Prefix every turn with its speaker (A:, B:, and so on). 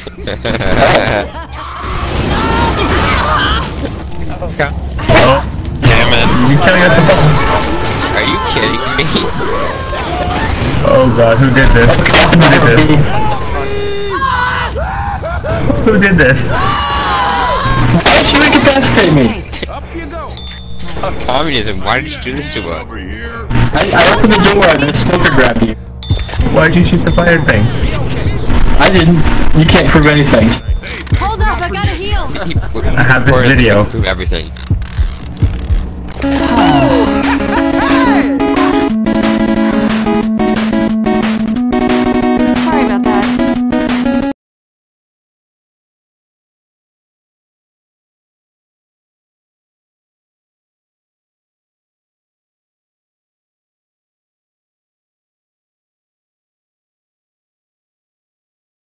A: Damn it.
B: You're killing us both.
C: Are you kidding me?
B: Oh god, who did this? Who did this?
D: Why did you incapacitate me?
C: Communism, why did you do this to us?
D: I opened the door and the smoker grabbed you.
B: Why'd you shoot the fire thing?
D: I didn't. You can't prove anything.
E: Hold up, I gotta heal.
B: I have this video.
C: Prove everything.